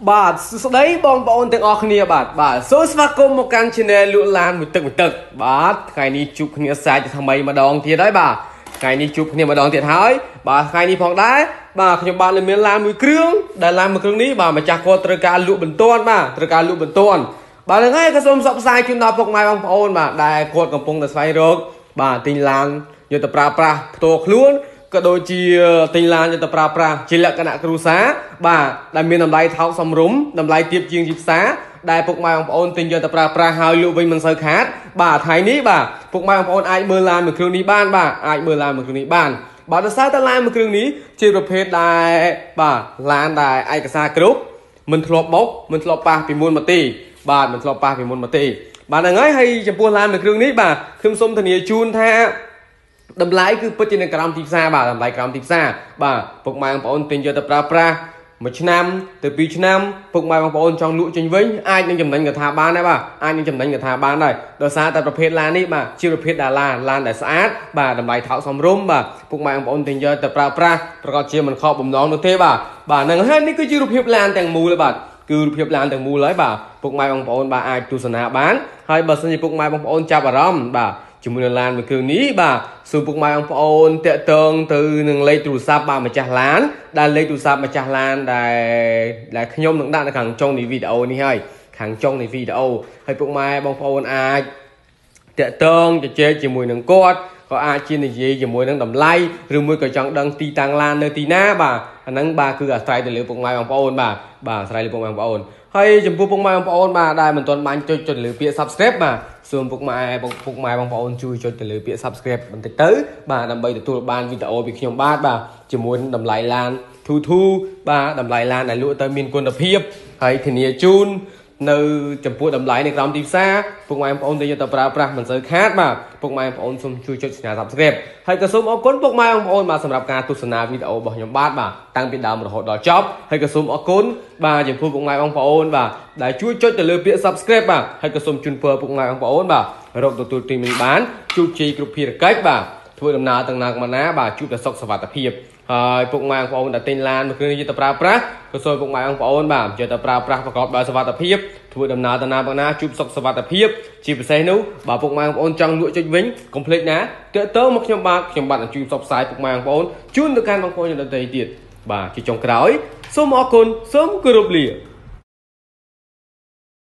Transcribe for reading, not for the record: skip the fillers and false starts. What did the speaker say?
បាទស្ដីបងប្អូនទាំងអស់គ្នាបាទសូមស្វាគមន៍មកកាន់ channel លក់ឡានមួយទឹកបាទថ្ងៃនេះជួបគ្នាសាច់ថ្មីម្ដងទៀតហើយបាទថ្ងៃនេះជួបគ្នាម្ដងទៀតហើយបាទថ្ងៃនេះផងដែរបាទខ្ញុំបានមានឡានមួយគ្រឿងដែលឡានមួយគ្រឿងនេះបាទម្ចាស់គាត់ត្រូវការលក់បន្ទាន់បាទត្រូវការលក់បន្ទាន់បាទហ្នឹងហើយក៏សូមផ្សព្វផ្សាយជូនដល់ពុកម៉ែបងប្អូនបាទដែលគាត់កំពុងតែស្វែងរកបាទទិញឡានយកទៅប្រើប្រាស់ផ្ទាល់ខ្លួនក៏ដូចជាទិញឡានយកទៅប្រើប្រាស់ជាលក្ខណៈគ្រួសារបាទដែលមានតម្លៃថោកសមរម្យតម្លៃទាបជាងទីផ្សារដែលពុកម៉ែបងប្អូនទិញយកទៅប្រើប្រាស់ហើយលក់វិញមិនសូវខាតបាទថ្ងៃនេះបាទពុកម៉ែបងប្អូនអាចមើលឡានមួយគ្រឿងនេះបានបាទអាចមើលឡានមួយគ្រឿងនេះបានបាទដោយសារតែឡានមួយគ្រឿងនេះជាប្រភេទដែលបាទឡានដែលឯកសារគ្រប់មិនធ្លាប់បុកមិនធ្លាប់ប៉ះពីមុនមកទេបាទមិនធ្លាប់ប៉ះពីមុនមកទេបាទហ្នឹងហើយចំពោះឡានមួយគ្រឿងនេះបាទខ្ញុំសូមធានាជូនថាតម្លៃគឺពិតជានៅក្រោមទីផ្សារបាទតម្លៃក្រោមទីផ្សារបាទពុកម៉ែបងប្អូនទិញយកទៅប្រើប្រាស់1ឆ្នាំទៅ2ឆ្នាំពុកម៉ែបងប្អូនចង់លក់ចេញវិញអាចនឹងចំណេញកថាបានដែរបាទអាចនឹងចំណេញកថាបានដែរដោយសារតែប្រភេទឡាននេះបាទជាប្រភេទឡានដែលស្អាតបាទតម្លៃថោកសមរម្យបាទពុកម៉ែបងប្អូនទិញយកទៅប្រើប្រាស់ប្រកបជាមិនខកបំណងនោះទេបាទហ្នឹងហើយនេះគឺជារូបភាពឡានទាំងមូលបាទគឺរូបភាពឡានទាំងមូលហើយបាទពុកម៉ែបងប្អូនបាទអាចទស្សនាបានហើយបើសិនជាពុកម៉ែបងប្អូនចាប់អារម្មណ៍បាទជាមួយនឹងឡានមួយគ្រឿងនេះបាទសូមពុកម៉ែបងប្អូនតាក់ទងទៅនឹងលេខទូរស័ព្ទបាទម្ចាស់ឡានដែលលេខទូរស័ព្ទម្ចាស់ឡានដែលខ្ញុំនឹងដាក់នៅខាងចុងនៃវីដេអូនេះហើយខាងចុងនៃវីដេអូហើយពុកម៉ែបងប្អូនអាចតាក់ទងជជែកជាមួយនឹងគាត់ក៏អាចជានិយាយជាមួយនឹងតម្លៃឬមួយក៏ចង់ដឹងទីតាំងឡាននៅទីណាបាទអាហ្នឹងបាទគឺអាស្រ័យទៅលើពុកម៉ែបងប្អូនបាទអាស្រ័យលើពុកម៉ែបងប្អូនហើយចំពោះពុកម៉ែបងប្អូនបាទដែលមិនទាន់បានចុចលើពាក្យ Subscribe បាទសូមពុកម៉ែបងប្អូនជួយចុចទៅលើពាក្យ Subscribe បន្តិចទៅបាទដើម្បីទទួលបានវីដេអូពីខ្ញុំបាទជាមួយនឹងតម្លៃឡានធូបាទតម្លៃឡានដែលលក់ទៅមានគុណភាពហើយធានាជូននៅចំពោះតម្លៃនៅក្រោមទីផ្សារពុកម៉ែបងប្អូនដែលយកទៅប្រើប្រាស់មិនសូវខាតបាទពុកម៉ែបងប្អូនសូមជួយចុចសញ្ញា Subscribe ហើយក៏សូមអរគុណពុកម៉ែបងប្អូនបាទសម្រាប់ការទស្សនាវីដេអូរបស់ខ្ញុំបាទតាំងពីដើមរហូតដល់ចប់ហើយក៏សូមអរគុណបាទចំពោះពុកម៉ែបងប្អូនបាទដែលជួយចុចទៅលើពាក្យ Subscribe បាទហើយក៏សូមជូនពរពុកម៉ែបងប្អូនបាទរកទទួលទីមិនបានជោគជ័យគ្រប់ភារកិច្ចបាទធ្វើដំណើរទាំងណាមកណាបាទជួបតែសុខសុវត្ថិភាពហើយពុកម៉ែបងប្អូនដែលទិញឡានមួយគ្រឿងនេះយកទៅប្រើប្រាស់ក៏សូមពុកម៉ែបងប្អូនបាទយកទៅប្រើប្រាស់ប្រកបដោយសុវត្ថិភាពធ្វើដំណើរទៅណាមកណាជួបសុខសុវត្ថិភាពជាពិសេសនោះបើពុកម៉ែបងប្អូនចង់លក់ចេញវិញកុំភ្លេចណាទាក់ទងមកខ្ញុំបាទនឹងជួយផ្សព្វផ្សាយពុកម៉ែបងប្អូនជូនទៅកាន់បងប្អូនដទៃទៀតបាទជាចុងក្រោយសូមអរគុណសូមគោរពលា